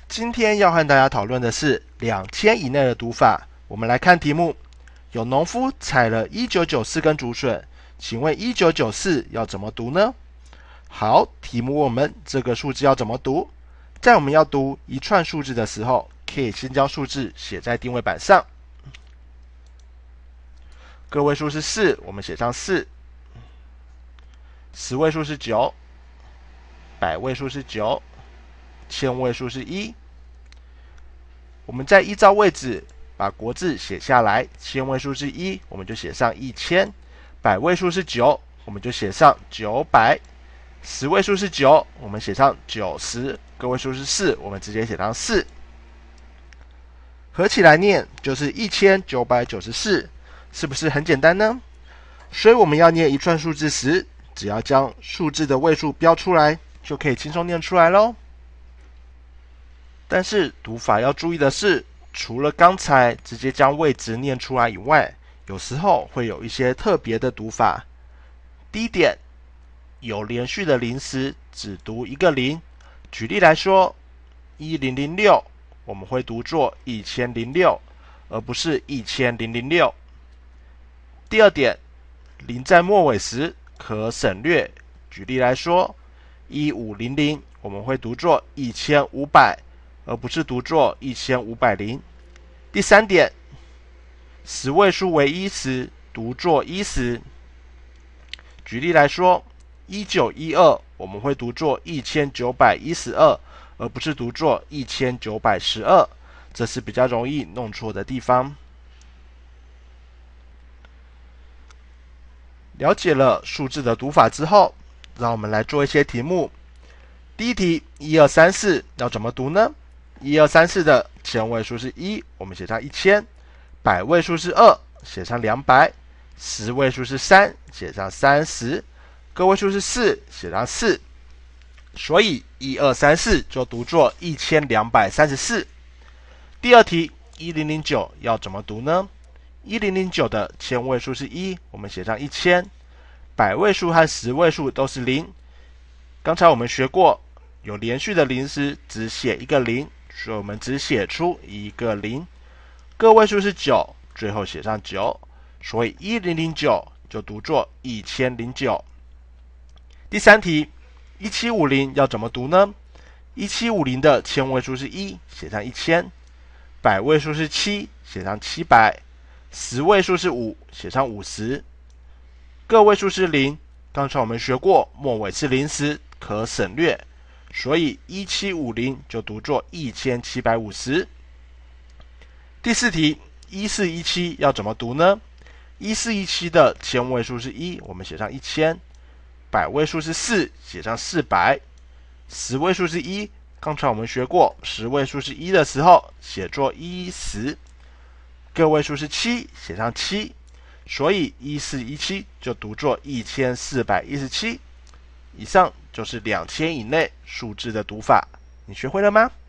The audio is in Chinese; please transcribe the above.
今天要和大家讨论的是2000以内的读法。我们来看题目：有农夫采了1994根竹笋，请问1994要怎么读呢？好，题目问我们这个数字要怎么读。在我们要读一串数字的时候，可以先将数字写在定位板上。个位数是4，我们写上4；十位数是9，百位数是9，千位数是1。我们再依照位置把国字写下来，千位数是1，我们就写上1000；百位数是9，我们就写上900；十位数是9，我们写上90；个位数是4，我们直接写上4。合起来念就是1994，是不是很简单呢？所以我们要念一串数字时，只要将数字的位数标出来，就可以轻松念出来咯。但是读法要注意的是，除了刚才直接将位置念出来以外，有时候会有一些特别的读法。第一点，有连续的零时只读一个零。举例来说，1006我们会读作1006，而不是1006。第二点，零在末尾时可省略。举例来说，1500我们会读作1500，而不是读作1500。第三点，十位数为1时读作10。举例来说，1912我们会读作1912，而不是读作1912，这是比较容易弄错的地方。了解了数字的读法之后，让我们来做一些题目。第一题，1234要怎么读呢？1234的千位数是1，我们写上1000；百位数是2，写上200；十位数是3，写上30；个位数是4，写上4。所以1234就读作1234。第二题，1009要怎么读呢？1009的千位数是1，我们写上1000；百位数和十位数都是0。刚才我们学过，有连续的零时只写一个0，所以我们只写出一个0。个位数是9，最后写上9，所以1009就读作1009。第三题，1750要怎么读呢？1750的千位数是1，写上1000；百位数是7，写上700；十位数是5，写上50；个位数是0，刚才我们学过，末尾是0时可省略，所以1750就读作1750。第四题，1417要怎么读呢？1417的千位数是1，我们写上1000；百位数是4，写上400；十位数是1，刚才我们学过，十位数是1的时候写作10；个位数是7，写上7，所以1417就读作1417。以上就是2000以内数字的读法，你学会了吗？